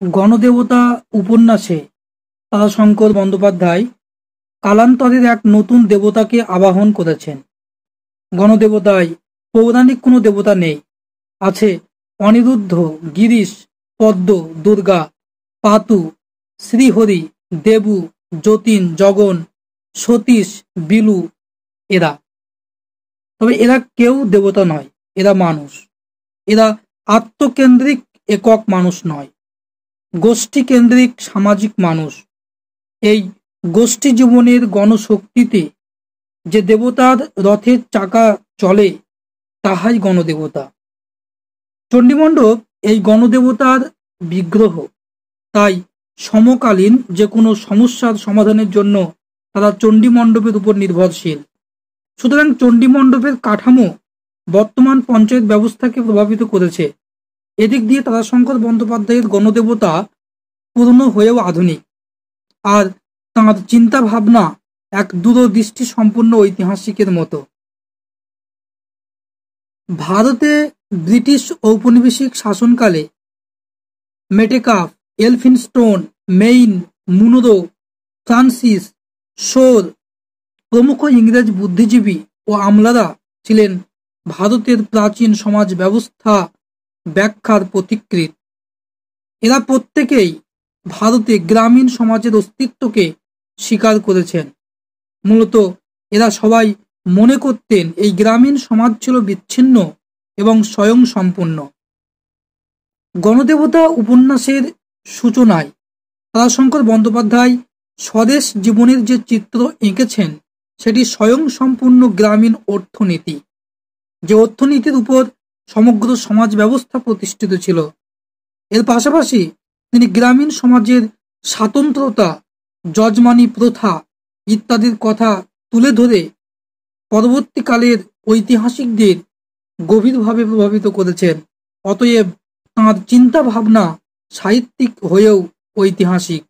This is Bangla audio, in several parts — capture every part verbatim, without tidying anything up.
গণদেবতা উপন্যাসে তারাশঙ্কর বন্দ্যোপাধ্যায় কালান্তরের এক নতুন দেবতাকে আবাহন করেছেন। গণদেবতায় পৌরাণিক কোনো দেবতা নেই, আছে অনিরুদ্ধ, গিরিশ, পদ্ম, দুর্গা, পাতু, শ্রীহরি, দেবু, যতীন, জগন, সতীশ, বিলু। এরা তবে এরা কেউ দেবতা নয়, এরা মানুষ। এরা আত্মকেন্দ্রিক একক মানুষ নয়, গোষ্ঠী কেন্দ্রিক সামাজিক মানুষ। এই গোষ্ঠী জীবনের গণশক্তিতে যে দেবতার রথের চাকা চলে তাহাই গণদেবতা। চণ্ডীমণ্ডপ এই গণদেবতার বিগ্রহ। তাই সমকালীন যে কোনো সমস্যার সমাধানের জন্য তারা চণ্ডীমণ্ডপের উপর নির্ভরশীল। সুতরাং চণ্ডীমণ্ডপের কাঠামো বর্তমান পঞ্চায়েত ব্যবস্থাকে প্রভাবিত করেছে। এদিক দিয়ে তারাশঙ্কর বন্দ্যোপাধ্যায়ের গণদেবতা পুরনো হয়েও আধুনিক, আর তাঁর চিন্তা ভাবনা এক দূরদৃষ্টি সম্পন্ন ঐতিহাসিকের মতো। ভারতে ব্রিটিশ ঔপনিবেশিক শাসনকালে Metcalfe, Elphinstone, Maine, Munro, Francis, Shore প্রমুখ ইংরেজ বুদ্ধিজীবী ও আমলারা ছিলেন ভারতের প্রাচীন সমাজ ব্যবস্থা ব্যাখ্যার পথিকৃৎ। এরা প্রত্যেকেই ভারতে গ্রামীণ সমাজের অস্তিত্বকে স্বীকার করেছেন। মূলত এরা সবাই মনে করতেন এই গ্রামীণ সমাজ ছিল বিচ্ছিন্ন এবং স্বয়ং সম্পূর্ণ। গণদেবতা উপন্যাসের সূচনায় তারাশঙ্কর বন্দ্যোপাধ্যায় স্বদেশ জীবনের যে চিত্র এঁকেছেন সেটি স্বয়ং সম্পূর্ণ গ্রামীণ অর্থনীতি, যে অর্থনীতির উপর সমগ্র সমাজ ব্যবস্থা প্রতিষ্ঠিত ছিল। এর পাশাপাশি তিনি গ্রামীণ সমাজের স্বাতন্ত্রতা, যজমানি প্রথা ইত্যাদির কথা তুলে ধরে পরবর্তীকালের ঐতিহাসিকদের গভীরভাবে প্রভাবিত করেছেন। অতএব তাঁর চিন্তা ভাবনা সাহিত্যিক হয়েও ঐতিহাসিক।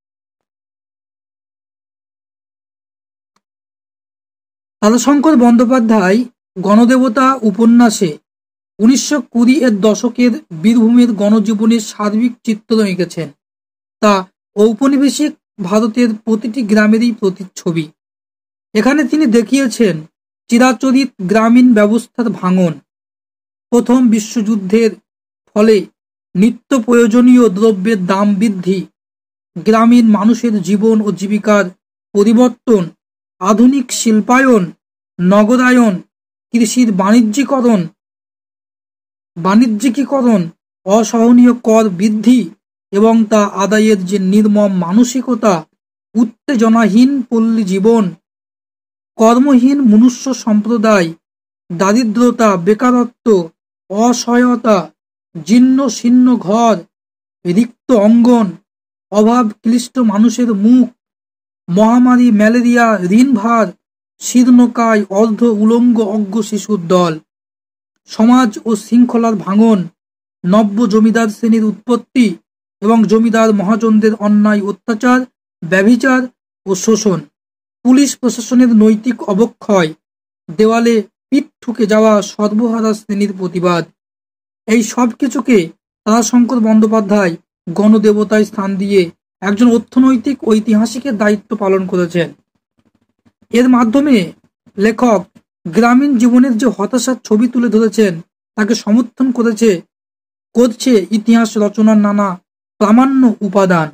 তারাশঙ্কর বন্দ্যোপাধ্যায় গণদেবতা উপন্যাসে উনিশশো কুড়ি এর দশকের বীরভূমের গণজীবনের সার্বিক চিত্র এঁকেছেন। তা ঔপনিবেশিক ভারতের প্রতিটি গ্রামেরই প্রতিচ্ছবি। এখানে তিনি দেখিয়েছেন চিরাচরিত গ্রামীণ ব্যবস্থার ভাঙন, প্রথম বিশ্বযুদ্ধের ফলে নিত্য প্রয়োজনীয় দ্রব্যের দাম বৃদ্ধি, গ্রামীণ মানুষের জীবন ও জীবিকার পরিবর্তন, আধুনিক শিল্পায়ন, নগরায়ন, কৃষির বাণিজ্যিকরণ বাণিজ্যিকীকরণ অসহনীয় কর বৃদ্ধি এবং তা আদায়ের যে নির্মম মানসিকতা, উত্তেজনাহীন পল্লী জীবন, কর্মহীন মনুষ্য সম্প্রদায়, দারিদ্রতা, বেকারত্ব, অসহায়তা, জীর্ণ শীর্ণ ঘর, রিক্ত অঙ্গন, অভাব ক্লিষ্ট মানুষের মুখ, মহামারী, ম্যালেরিয়া, ঋণভার, শীর্ণকায় অর্ধ উলঙ্গ অজ্ঞ শিশুর দল, সমাজ ও শৃঙ্খলার ভাঙন, নব্য জমিদার শ্রেণীর উৎপত্তি এবং জমিদার মহাজনদের অন্যায় অত্যাচার, ব্যভিচার ও শোষণ, পুলিশ প্রশাসনের নৈতিক অবক্ষয়, দেওয়ালে পিঠ ঠুকে যাওয়া সর্বহারা শ্রেণীর প্রতিবাদ। এই সব কিছুকে তারাশঙ্কর বন্দ্যোপাধ্যায় গণদেবতায় স্থান দিয়ে একজন অর্থনৈতিক ঐতিহাসিকের দায়িত্ব পালন করেছেন। এর মাধ্যমে লেখক গ্রামীণ জীবনের যে হতাশার ছবি তুলে ধরেছেন তাকে সমর্থন করেছে করছে ইতিহাস রচনার নানা প্রামাণ্য উপাদান।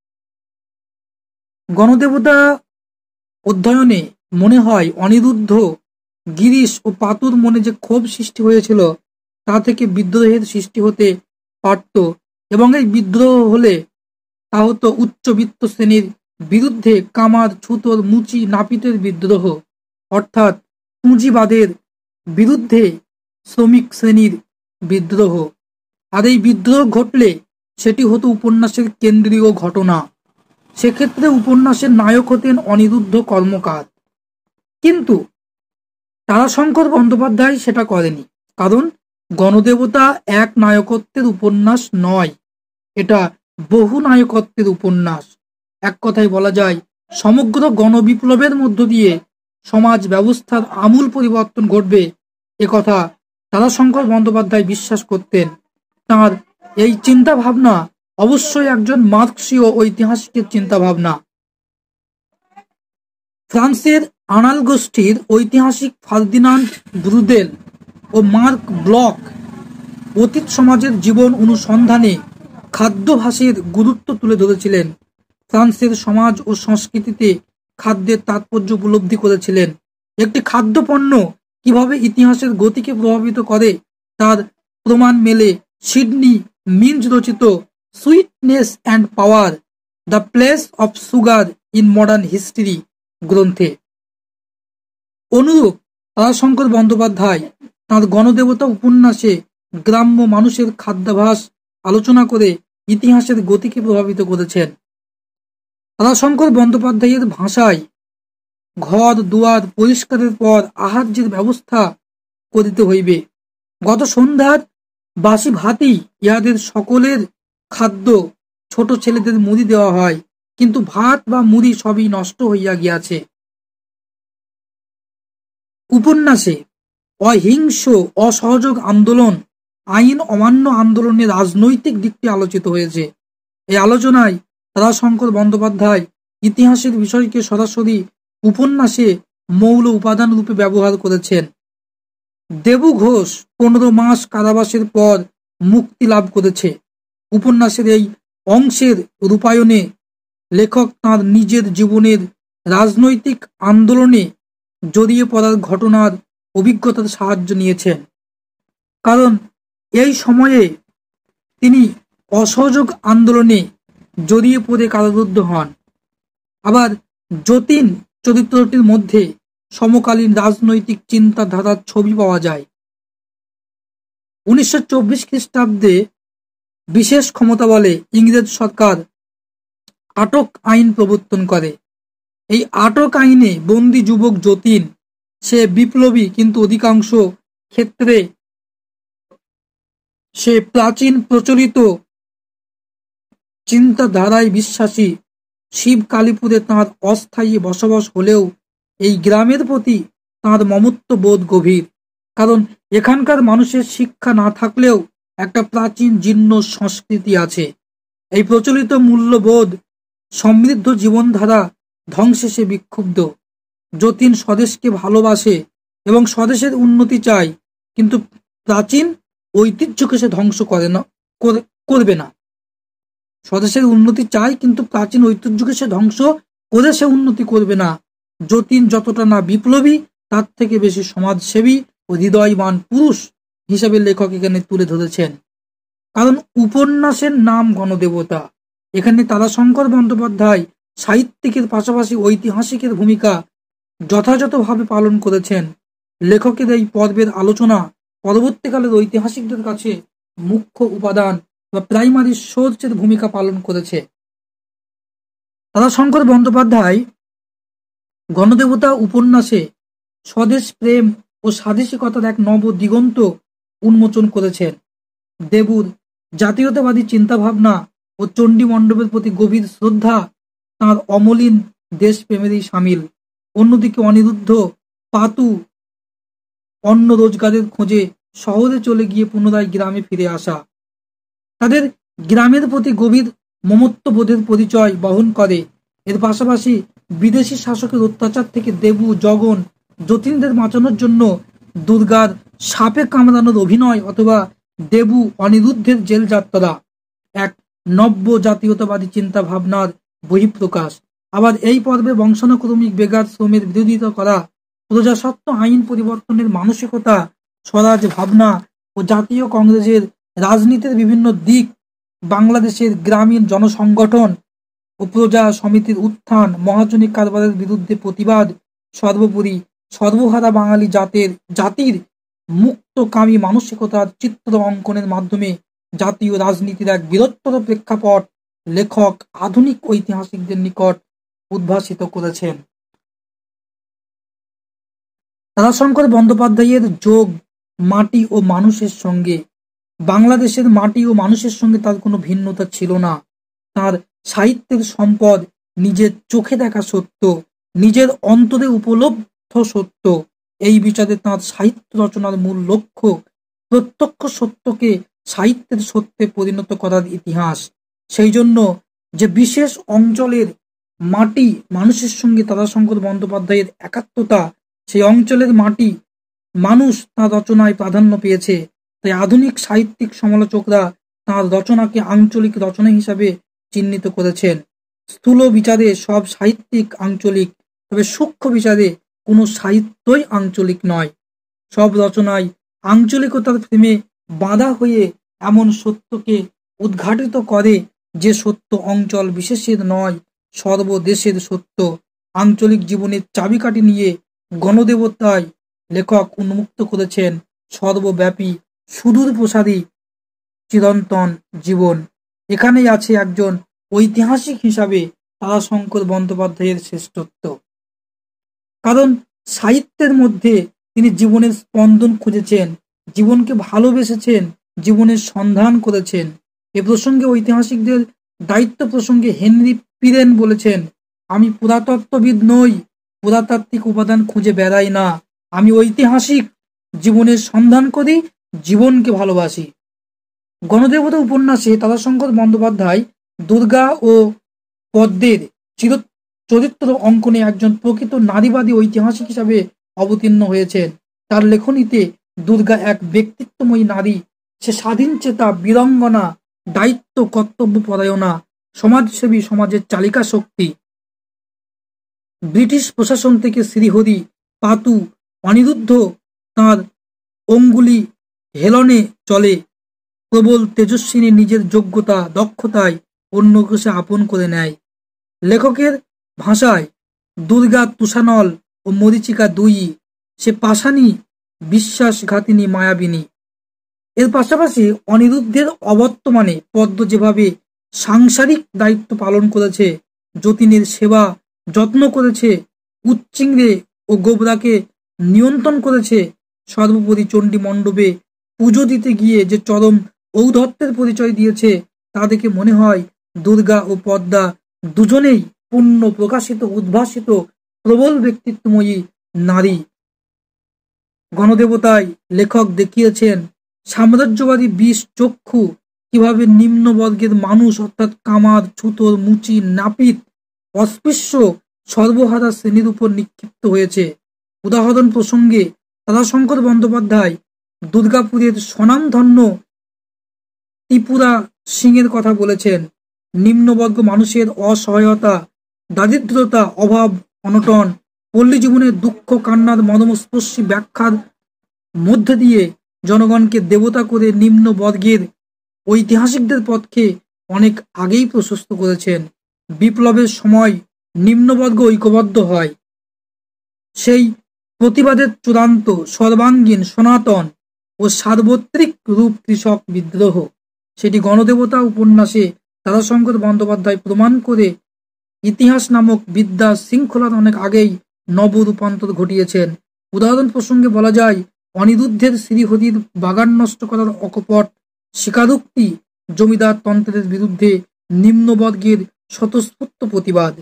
গণদেবতা অধ্যয়নে মনে হয় অনিরুদ্ধ, গিরিশ ও পাতুর মনে যে ক্ষোভ সৃষ্টি হয়েছিল তা থেকে বিদ্রোহের সৃষ্টি হতে পারত, এবং এই বিদ্রোহ হলে তা হতো উচ্চবিত্ত শ্রেণীর বিরুদ্ধে কামার, ছুতোর, মুচি, নাপিতের বিদ্রোহ, অর্থাৎ পুঁজিবাদের বিরুদ্ধে শ্রমিক শ্রেণীর বিদ্রোহ। আর এই বিদ্রোহ ঘটলে সেটি হতো উপন্যাসের কেন্দ্রীয় ঘটনা। সেক্ষেত্রে উপন্যাসের নায়ক হতেন অনিরুদ্ধ কর্মকার। কিন্তু তারাশঙ্কর বন্দ্যোপাধ্যায় সেটা করেনি, কারণ গণদেবতা এক নায়কত্বের উপন্যাস নয়, এটা বহু নায়কত্বের উপন্যাস। এক কথায় বলা যায় সমগ্র গণবিপ্লবের মধ্য দিয়ে সমাজ ব্যবস্থার আমূল পরিবর্তন ঘটবে, একথা তারাশঙ্কর বন্দ্যোপাধ্যায় বিশ্বাস করতেন। তাঁর এই চিন্তা ভাবনা অবশ্যই একজন মার্ক্সীয় ঐতিহাসিকের চিন্তাভাবনা। ফ্রান্সের আনাল গোষ্ঠীর ঐতিহাসিক ফার্দিনান্ড ব্রুদেল ও মার্ক ব্লক অতীত সমাজের জীবন অনুসন্ধানে খাদ্যাভ্যাসের গুরুত্ব তুলে ধরেছিলেন। ফ্রান্সের সমাজ ও সংস্কৃতিতে খাদ্যের তাৎপর্য উপলব্ধি করেছিলেন। একটি খাদ্যপণ্য কিভাবে ইতিহাসের গতিকে প্রভাবিত করে তার প্রমাণ মেলে সিডনি মিঞ্জ রচিত sweetness and power, the place of sugar in modern history গ্রন্থে। অনুরূপ তারাশঙ্কর বন্দ্যোপাধ্যায় তাঁর গণদেবতা উপন্যাসে গ্রাম্য মানুষের খাদ্যাভ্যাস আলোচনা করে ইতিহাসের গতিকে প্রভাবিত করেছেন। তারাশঙ্কর বন্দ্যোপাধ্যায়ের ভাষায় ঘর দুয়ার পরিষ্কারের পর আহার্যের ব্যবস্থা করিতে হইবে। গত সন্ধ্যার বাসি ভাতই ইহাদের সকলের খাদ্য। ছোট ছেলেদের মুড়ি দেওয়া হয়, কিন্তু ভাত বা মুড়ি সবই নষ্ট হইয়া গিয়াছে। উপন্যাসে অহিংস অসহযোগ আন্দোলন, আইন অমান্য আন্দোলনের রাজনৈতিক দিকটি আলোচিত হয়েছে। এই আলোচনায় তারাশঙ্কর বন্দ্যোপাধ্যায় ইতিহাসের বিষয়কে সরাসরি উপন্যাসে মৌল উপাদান রূপে ব্যবহার করেছেন। দেবু ঘোষ পনেরো মাস কারাবাসের পর মুক্তি লাভ করেছে। উপন্যাসের এই অংশের রূপায়ণে লেখক তাঁর নিজের জীবনের রাজনৈতিক আন্দোলনে জড়িয়ে পড়ার ঘটনার অভিজ্ঞতার সাহায্য নিয়েছেন, কারণ এই সময়ে তিনি অসহযোগ আন্দোলনে জড়িয়ে পড়ে কারারুদ্ধ হন। আবার যতীন চরিত্রটির মধ্যে সমকালীন রাজনৈতিক চিন্তাধারার ছবি পাওয়া যায়। উনিশশো চব্বিশ খ্রিস্টাব্দে বিশেষ ক্ষমতা বলে ইংরেজ সরকার আটক আইন প্রবর্তন করে। এই আটক আইনে বন্দী যুবক যতীন, সে বিপ্লবী, কিন্তু অধিকাংশ ক্ষেত্রে সে প্রাচীন প্রচলিত চিন্তাধারায় বিশ্বাসী। শিব কালীপুরে তাঁর অস্থায়ী বসবাস হলেও এই গ্রামের প্রতি তাঁর মমত্ব বোধ গভীর, কারণ এখানকার মানুষের শিক্ষা না থাকলেও একটা প্রাচীন জীর্ণ সংস্কৃতি আছে। এই প্রচলিত মূল্যবোধ সমৃদ্ধ জীবনধারা ধ্বংসে সে বিক্ষুব্ধ। যতীন স্বদেশকে ভালোবাসে এবং স্বদেশের উন্নতি চায়, কিন্তু প্রাচীন ঐতিহ্যকে সে ধ্বংস করে না করবে না। স্বদেশের উন্নতি চায়, কিন্তু প্রাচীন ঐতিহ্যকে সে ধ্বংস করে সে উন্নতি করবে না। যতীন যতটা না বিপ্লবী, তার থেকে বেশি সমাজসেবী ও হৃদয়বান পুরুষ হিসেবে লেখক এখানে তুলে ধরেছেন। কারণ উপন্যাসের নাম গণদেবতা। এখানে তারাশঙ্কর বন্দ্যোপাধ্যায় সাহিত্যিকের পাশাপাশি ঐতিহাসিকের ভূমিকা যথাযথভাবে পালন করেছেন। লেখকের এই পর্বের আলোচনা পরবর্তীকালের ঐতিহাসিকদের কাছে মুখ্য উপাদান বা প্রাইমারি সোর্সের ভূমিকা পালন করেছে। তারাশঙ্কর বন্দ্যোপাধ্যায় গণদেবতা উপন্যাসে স্বদেশ প্রেম ও স্বাদেশিকতার এক নব দিগন্ত উন্মোচন করেছেন। দেবুর জাতীয়তাবাদী চিন্তাভাবনা ও চণ্ডীমণ্ডপের প্রতি গভীর শ্রদ্ধা তাঁর অমলিন দেশপ্রেমেরই সামিল। অন্যদিকে অনিরুদ্ধ পাতু অন্য রোজগারের খোঁজে শহরে চলে গিয়ে পুনরায় গ্রামে ফিরে আসা, তাদের গ্রামের প্রতি গভীর মমত্ববোধের পরিচয় বহন করে। এর পাশাপাশি বিদেশি শাসকের অত্যাচার থেকে দেবু, জগন, যতীনদের বাঁচানোর জন্য দুর্গার সাপে কামড়ানোর অভিনয় অথবা দেবু অনিরুদ্ধের জেল যাত্রা এক নব্য জাতীয়তাবাদী চিন্তা ভাবনার বহিঃপ্রকাশ। আবার এই পর্বে বংশানুক্রমিক বেগার শ্রমের বিরোধিতা করা, প্রজাস্বত্ব আইন পরিবর্তনের মানসিকতা, স্বরাজ ভাবনা ও জাতীয় কংগ্রেসের রাজনীতির বিভিন্ন দিক, বাংলাদেশের গ্রামীণ জনসংগঠন ও প্রজা সমিতির উত্থান, মহাজনী কারবারের বিরুদ্ধে প্রতিবাদ, সর্বোপরি সর্বহারা বাঙালি জাতের জাতির মুক্তকামী মানসিকতার চিত্র অঙ্কনের মাধ্যমে জাতীয় রাজনীতির এক বৃহত্তর প্রেক্ষাপট লেখক আধুনিক ঐতিহাসিকদের নিকট উদ্ভাসিত করেছেন। তারাশঙ্কর বন্দ্যোপাধ্যায়ের যোগ মাটি ও মানুষের সঙ্গে। বাংলাদেশের মাটি ও মানুষের সঙ্গে তার কোনো ভিন্নতা ছিল না। তার সাহিত্যের সম্পদ নিজের চোখে দেখা সত্য, নিজের অন্তরে উপলব্ধ সত্য। এই বিচারে তাঁর সাহিত্য রচনার মূল লক্ষ্য প্রত্যক্ষ সত্যকে সাহিত্যের সত্যে পরিণত করার ইতিহাস। সেই জন্য যে বিশেষ অঞ্চলের মাটি মানুষের সঙ্গে তারাশঙ্কর বন্দ্যোপাধ্যায়ের একাত্মতা, সেই অঞ্চলের মাটি মানুষ তাঁর রচনায় প্রাধান্য পেয়েছে। তাই আধুনিক সাহিত্যিক সমালোচকরা তাঁর রচনাকে আঞ্চলিক রচনা হিসাবে চিহ্নিত করেছেন। স্থূল বিচারে সব সাহিত্যিক আঞ্চলিক, তবে সূক্ষ্ম বিচারে কোনো সাহিত্যই আঞ্চলিক নয়। সব রচনায় আঞ্চলিকতার প্রেমে বাঁধা হয়ে এমন সত্যকে উদ্ঘাটিত করে যে সত্য অঞ্চল বিশেষের নয়, সর্বদেশের সত্য। আঞ্চলিক জীবনের চাবিকাঠি নিয়ে গণদেবতায় লেখক উন্মুক্ত করেছেন সর্বব্যাপী সুদূর প্রসারী চিরন্তন জীবন। এখানেই আছে একজন ঐতিহাসিক হিসাবে তারাশঙ্কর বন্দ্যোপাধ্যায়ের শ্রেষ্ঠত্ব। কারণ সাহিত্যের মধ্যে তিনি জীবনের স্পন্দন খুঁজেছেন, জীবনকে ভালোবেসেছেন, জীবনের সন্ধান করেছেন। এ প্রসঙ্গে ঐতিহাসিকদের দায়িত্ব প্রসঙ্গে হেনরি পিরেন বলেছেন, আমি পুরাতত্ত্ববিদ নই, পুরাতাত্ত্বিক উপাদান খুঁজে বেড়াই না, আমি ঐতিহাসিক, জীবনের সন্ধান করি, জীবনকে ভালোবাসি। গণদেবতা উপন্যাসে তারাশঙ্কর বন্দ্যোপাধ্যায় দুর্গা ও পদ্মের চির চরিত্র অঙ্কনে একজন প্রকৃত নারীবাদী ঐতিহাসিক হিসাবে অবতীর্ণ হয়েছেন। তার লেখনীতে দুর্গা এক ব্যক্তিত্বময়ী নারী। সে স্বাধীন চেতা, বীরঙ্গনা, দায়িত্ব কর্তব্য পরায়ণা, সমাজসেবী, সমাজের চালিকা শক্তি। ব্রিটিশ প্রশাসন থেকে শ্রীহরি, পাতু, অনিরুদ্ধ তাঁর অঙ্গুলি হেলনে চলে। প্রবল তেজস্বিনী নিজের যোগ্যতা, দক্ষতায় অন্যকে সে আপন করে নেয়। লেখকের ভাষায় দুর্গা তুষানল ও মরীচিকা দুই, সে পাষাণী, বিশ্বাসঘাতিনী, মায়াবিনী। এর পাশাপাশি অনিরুদ্ধের অবর্তমানে পদ্ম যেভাবে সাংসারিক দায়িত্ব পালন করেছে, যতীনের সেবা যত্ন করেছে, উচ্চিংড়ে ও গোবরাকে নিয়ন্ত্রণ করেছে, সর্বোপরি চণ্ডী মণ্ডপে পুজো দিতে গিয়ে যে চরম ঔদ্ধত্যের পরিচয় দিয়েছে, তা দেখে মনে হয় দুর্গা ও পদ্মা দুজনেই পূর্ণ প্রকাশিত, উদ্ভাসিত, প্রবল ব্যক্তিত্বময়ী নারী। গণদেবতায় লেখক দেখিয়েছেন সাম্রাজ্যবাদী বিষ চক্ষু কিভাবে নিম্নবর্গের মানুষ অর্থাৎ কামার, ছুতোর, মুচি, নাপিত, অস্পৃশ্য, সর্বহারা শ্রেণীর উপর নিক্ষিপ্ত হয়েছে। উদাহরণ প্রসঙ্গে তারাশঙ্কর বন্দ্যোপাধ্যায় দুর্গাপুরের স্বনামধন্য ত্রিপুরা সিংয়ের কথা বলেছেন। নিম্নবর্গ মানুষের অসহায়তা, দারিদ্রতা, অভাব, অনটন, পল্লী জীবনের দুঃখ, কান্নার মর্মস্পর্শী ব্যাখ্যার মধ্যে দিয়ে জনগণকে দেবতা করে নিম্ন বর্গের ঐতিহাসিকদের পথকে অনেক আগেই প্রশস্ত করেছেন। বিপ্লবের সময় নিম্নবর্গ ঐক্যবদ্ধ হয়। সেই প্রতিবাদের চূড়ান্ত, সর্বাঙ্গীন, সনাতন ও সার্বত্রিক রূপ কৃষক বিদ্রোহ। সেটি গণদেবতা উপন্যাসে তারাশঙ্কর বন্দ্যোপাধ্যায় প্রমাণ করে ইতিহাস নামক বিদ্যা শৃঙ্খলার অনেক আগেই নব রূপান্তর ঘটিয়েছেন। উদাহরণ প্রসঙ্গে বলা যায়, অনিরুদ্ধের শ্রীহরির বাগান নষ্ট করার অকপট স্বীকারোক্তি, জমিদার তন্ত্রের বিরুদ্ধে নিম্নবর্গের স্বতঃস্ফূর্ত প্রতিবাদ।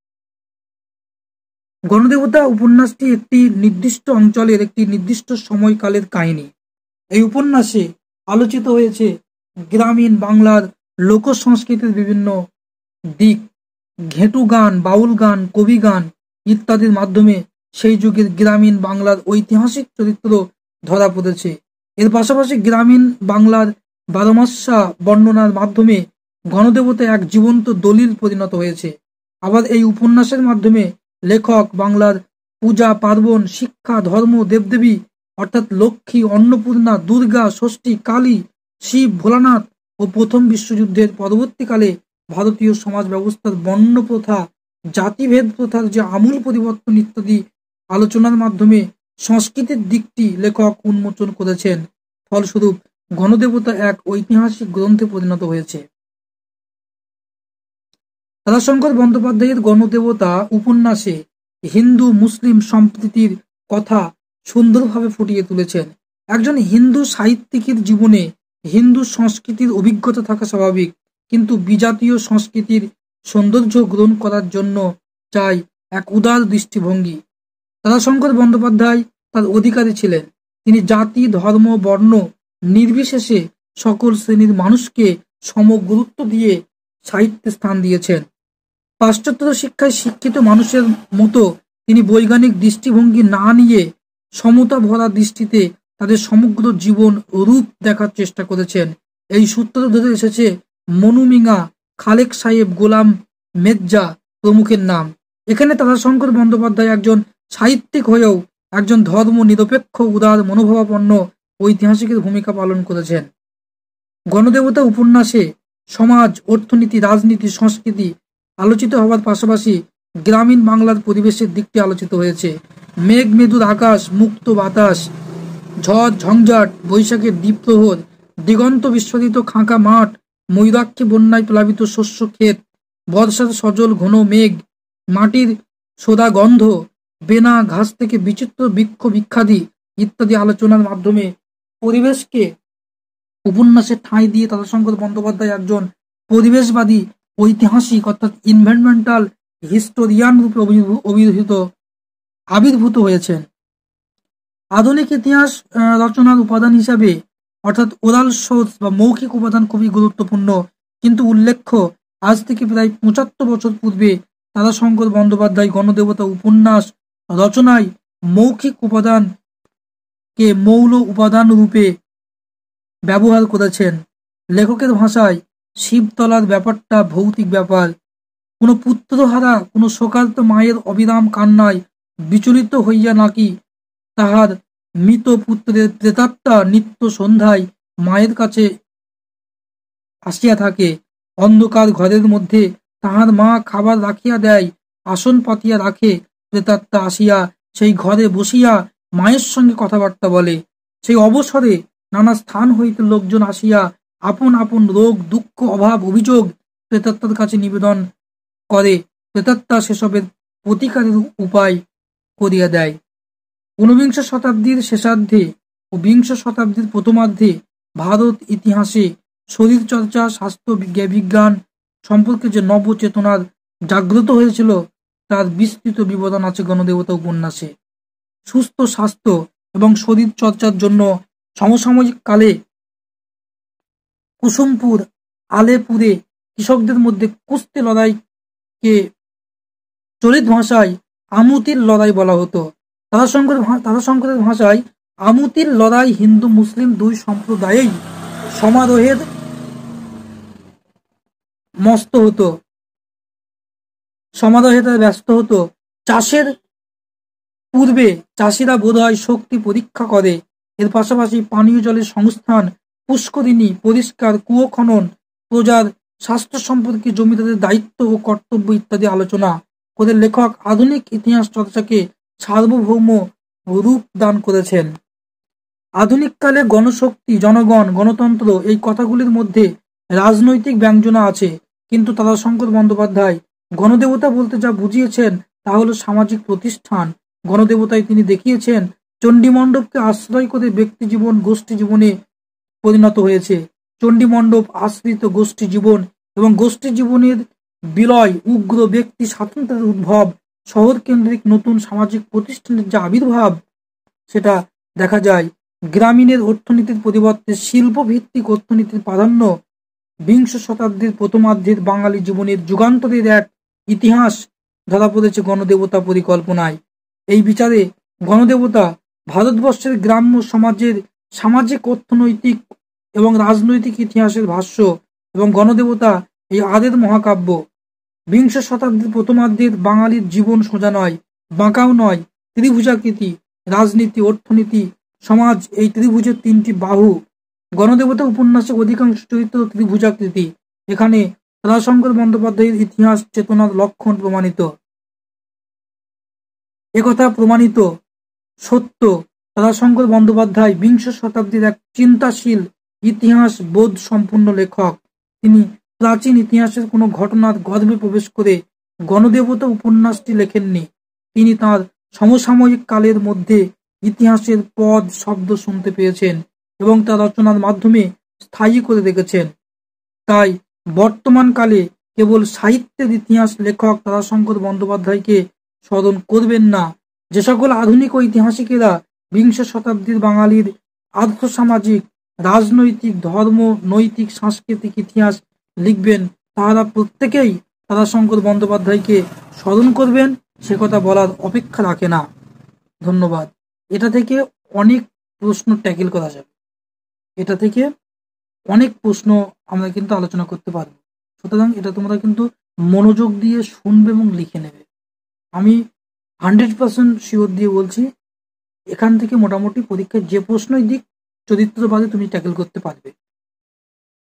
গণদেবতা উপন্যাসটি একটি নির্দিষ্ট অঞ্চলের একটি নির্দিষ্ট সময়কালের কাহিনী। এই উপন্যাসে আলোচিত হয়েছে গ্রামীণ বাংলার লোক সংস্কৃতির বিভিন্ন দিক। ঘেঁটু গান, বাউল গান, কবি গান ইত্যাদির মাধ্যমে সেই যুগের গ্রামীণ বাংলার ঐতিহাসিক চরিত্র ধরা পড়েছে। এর পাশাপাশি গ্রামীণ বাংলার বারোমাসা বর্ণনার মাধ্যমে গণদেবতা এক জীবন্ত দলিল পরিণত হয়েছে। আবার এই উপন্যাসের মাধ্যমে লেখক বাংলার পূজা পার্বণ, শিক্ষা, ধর্ম, দেবদেবী অর্থাৎ লক্ষ্মী, অন্নপূর্ণা, দুর্গা, ষষ্ঠী, কালী, শিব, ভোলানাথ ও প্রথম বিশ্বযুদ্ধের পরবর্তীকালে ভারতীয় সমাজ ব্যবস্থার বর্ণ প্রথা, জাতিভেদ প্রথার যে আমূল পরিবর্তন ইত্যাদি আলোচনার মাধ্যমে সংস্কৃতির দিকটি লেখক উন্মোচন করেছেন। ফলস্বরূপ গণদেবতা এক ঐতিহাসিক গ্রন্থে পরিণত হয়েছে। তারাশঙ্কর বন্দ্যোপাধ্যায়ের গণদেবতা উপন্যাসে হিন্দু মুসলিম সম্প্রীতির কথা সুন্দরভাবে ফুটিয়ে তুলেছেন। একজন হিন্দু সাহিত্যিকের জীবনে হিন্দু সংস্কৃতির অভিজ্ঞতা থাকা স্বাভাবিক, কিন্তু বিজাতীয় সংস্কৃতির সৌন্দর্য গ্রহণ করার জন্য চাই এক উদার দৃষ্টিভঙ্গি। তারাশঙ্কর বন্দ্যোপাধ্যায় তার অধিকারী ছিলেন। তিনি জাতি, ধর্ম, বর্ণ নির্বিশেষে সকল শ্রেণীর মানুষকে সম গুরুত্ব দিয়ে সাহিত্যে স্থান দিয়েছেন। পাশ্চাত্য শিক্ষায় শিক্ষিত মানুষের মতো তিনি বৈজ্ঞানিক দৃষ্টিভঙ্গি না নিয়ে সমতা ভরা দৃষ্টিতে তাদের সমগ্র জীবন রূপ দেখার চেষ্টা করেছেন। এই সূত্র ধরে এসেছে মনুমিঙা, খালেক সাহেব, গোলাম মের্জা প্রমুখের নাম। এখানে তারাশঙ্কর বন্দ্যোপাধ্যায় একজন সাহিত্যিক হয়েও একজন ধর্ম নিরপেক্ষ উদার মনোভাবাপন্ন ঐতিহাসিকের ভূমিকা পালন করেছেন। গণদেবতা উপন্যাসে সমাজ, অর্থনীতি, রাজনীতি, সংস্কৃতি আলোচিত হওয়ার পাশাপাশি গ্রামীণ বাংলার পরিবেশের দিকটি আলোচিত হয়েছে। মেঘ মেদুর আকাশ, মুক্ত বাতাস, ঝড় ঝঞ্ঝাট, বৈশাখের দ্বীপ্রহর, দিগন্ত বিস্ফারিত খাঁকা মাঠ, ময়ূরাক্ষী বন্যায় প্লাবিত শস্য ক্ষেত, বর্ষার সজল ঘন মেঘ, মাটির সোদা গন্ধ, বেনা ঘাস থেকে বিচিত্র বৃক্ষ বিখ্যাদি ইত্যাদি আলোচনার মাধ্যমে পরিবেশকে উপন্যাসে ঠাঁই দিয়ে তারাশঙ্কর বন্দ্যোপাধ্যায় একজন পরিবেশবাদী ঐতিহাসিক অর্থাৎ ইনভায়রনমেন্টাল হিস্টোরিয়ান রূপে অভিহিত আবির্ভূত হয়েছেন। আধুনিক ইতিহাস রচনার উপাদান হিসাবে অর্থাৎ ওরাল সোর্স বা মৌখিক উপাদান খুবই গুরুত্বপূর্ণ, কিন্তু উল্লেখ্য আজ থেকে প্রায় পঁচাত্তর বছর পূর্বে তারাশঙ্কর বন্দ্যোপাধ্যায় গণদেবতা উপন্যাস রচনায় মৌখিক উপাদানকে মৌল উপাদান রূপে ব্যবহার করেছেন। লেখকের ভাষায় শিবতলার ব্যাপারটা ভৌতিক ব্যাপার। কোনো পুত্রহারা কোনো শোকার্ত মায়ের অবিরাম কান্নায় বিচলিত হইয়া নাকি তাহার মৃত পুত্রের প্রেতাত্মা নিত্য সন্ধ্যায় মায়ের কাছে আসিয়া থাকে। অন্ধকার ঘরের মধ্যে তাহার মা খাবার রাখিয়া দেয়, আসন পাতিয়া রাখে, প্রেতাত্মা আসিয়া সেই ঘরে বসিয়া মায়ের সঙ্গে কথাবার্তা বলে। সেই অবসরে নানা স্থান হইতে লোকজন আসিয়া আপন আপন রোগ, দুঃখ, অভাব, অভিযোগ প্রেতাত্মার কাছে নিবেদন করে। প্রেতাত্মা সেসবের প্রতিকারের উপায় করিয়া দেয়। ঊনবিংশ শতাব্দীর শেষার্ধে ও বিংশ শতাব্দীর প্রথমার্ধে ভারত ইতিহাসে শরীরচর্চা, স্বাস্থ্য বিজ্ঞান সম্পর্কে যে নব চেতনার জাগ্রত হয়েছিল তার বিস্তৃত বিবরণ আছে গণদেবতা উপন্যাসে। সুস্থ স্বাস্থ্য এবং শরীর চর্চার জন্য সমসাময়িক কালে কুসুমপুর, আলেপুরে কৃষকদের মধ্যে কুস্তি লড়াইকে চলিত ভাষায় আমুতির লড়াই বলা হতো। তারাশঙ্কর তারাশঙ্করের ভাষায় আমুতির লড়াই হিন্দু মুসলিম দুই সম্প্রদায়েই সমারোহের মস্ত হতো সমারোহে ব্যস্ত হতো। চাষের পূর্বে চাষিরা বোধহয় শক্তি পরীক্ষা করে। এর পাশাপাশি পানীয় জলের সংস্থান, পুষ্করিণী পরিষ্কার, কুয়ো খনন, প্রজার স্বাস্থ্য সম্পর্কে জমিদারের দায়িত্ব ও কর্তব্য ইত্যাদি আলোচনা করে লেখক আধুনিক ইতিহাস চর্চাকে সার্বভৌম রূপ দান করেছেন। আধুনিককালে গণশক্তি, জনগণ, গণতন্ত্র এই কথাগুলির মধ্যে রাজনৈতিক ব্যঞ্জনা আছে, কিন্তু তারাশঙ্কর বন্দ্যোপাধ্যায় গণদেবতা বলতে যা বুঝিয়েছেন তা হলো সামাজিক প্রতিষ্ঠান। গণদেবতায় তিনি দেখিয়েছেন চণ্ডীমণ্ডপকে আশ্রয় করে ব্যক্তি জীবন গোষ্ঠী জীবনে পরিণত হয়েছে। চণ্ডীমণ্ডপ আশ্রিত গোষ্ঠী জীবন এবং গোষ্ঠী জীবনের বিলয়, উগ্র ব্যক্তি স্বাতন্ত্র্যের উদ্ভব, শহর কেন্দ্রিক নতুন সামাজিক প্রতিষ্ঠানের যে আবির্ভাব সেটা দেখা যায়। গ্রামীণের অর্থনীতির পরিবর্তে শিল্প ভিত্তিক অর্থনীতির প্রাধান্য বিংশ শতাব্দীর প্রথমার্ধের বাঙালি জীবনের যুগান্তরের এক ইতিহাস ধরা পড়েছে গণদেবতা পরিকল্পনায়। এই বিচারে গণদেবতা ভারতবর্ষের গ্রাম্য সমাজের সামাজিক, অর্থনৈতিক এবং রাজনৈতিক ইতিহাসের ভাষ্য এবং গণদেবতা এই আদের মহাকাব্য। বিংশ শতাব্দীর প্রথমার্ধের বাঙালির জীবন সোজা নয়, বাঁকাও নয়, ত্রিভুজাকৃতি। রাজনীতি, অর্থনীতি, সমাজ এই ত্রিভুজের তিনটি বাহু। গণদেবতা উপন্যাসে অধিকাংশ চরিত্র ত্রিভুজাকৃতি। এখানে তারাশঙ্কর বন্দ্যোপাধ্যায়ের ইতিহাস চেতনার লক্ষণ প্রমাণিত। একথা প্রমাণিত সত্য তারাশঙ্কর বন্দ্যোপাধ্যায় বিংশ শতাব্দীর এক চিন্তাশীল ইতিহাস বোধ সম্পূর্ণ লেখক। তিনি প্রাচীন ইতিহাসের কোনো ঘটনার গর্ভে প্রবেশ করে গণদেবতা উপন্যাসটি লেখেননি। তিনি তার সমসাময়িক কালের মধ্যে ইতিহাসের পদ শব্দ শুনতে পেয়েছেন এবং তার রচনার মাধ্যমে স্থায়ী করে রেখেছেন। তাই বর্তমান কালে কেবল সাহিত্যের ইতিহাস লেখক তারাশঙ্কর বন্দ্যোপাধ্যায়কে স্মরণ করবেন না। যে সকল আধুনিক ঐতিহাসিকেরা বিংশ শতাব্দীর বাঙালির আর্থসামাজিক, রাজনৈতিক, ধর্ম, নৈতিক, সাংস্কৃতিক ইতিহাস লিখবেন তাহারা প্রত্যেকেই তারাশঙ্কর বন্দ্যোপাধ্যায়কে স্মরণ করবেন, সে কথা বলার অপেক্ষা রাখে না। ধন্যবাদ। এটা থেকে অনেক প্রশ্ন ট্যাকেল করা যাবে, এটা থেকে অনেক প্রশ্ন আমরা কিন্তু আলোচনা করতে পারবো। সুতরাং এটা তোমরা কিন্তু মনোযোগ দিয়ে শুনবে এবং লিখে নেবে। আমি হান্ড্রেড পার্সেন্ট শিওর দিয়ে বলছি, এখান থেকে মোটামুটি পরীক্ষায় যে প্রশ্নই দিক চরিত্রবাদে তুমি ট্যাকেল করতে পারবে।